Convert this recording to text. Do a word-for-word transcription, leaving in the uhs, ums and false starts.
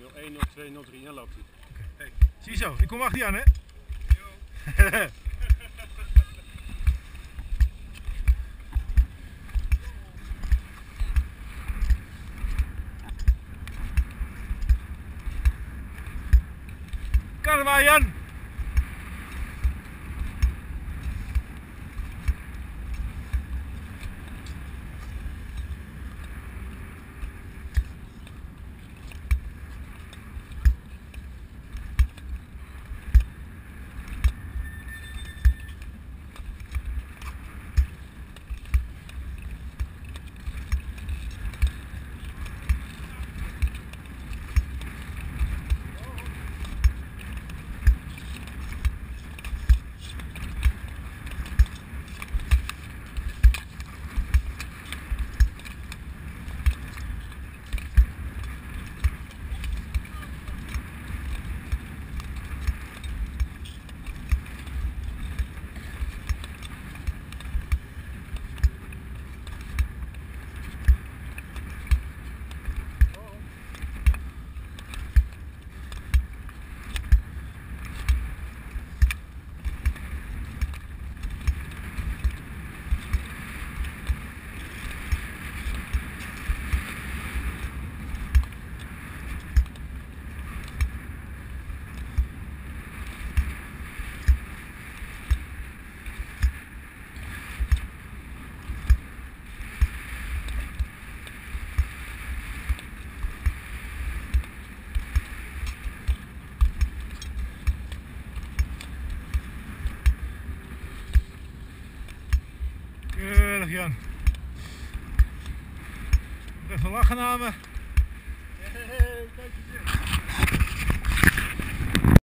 nul één nul twee nul drie en dan loopt hij. Okay. Hey, zie zo, ik kom achter je aan, hè? Jo. Kan er maar, Jan! Keurig, Jan. Even lachen aan me.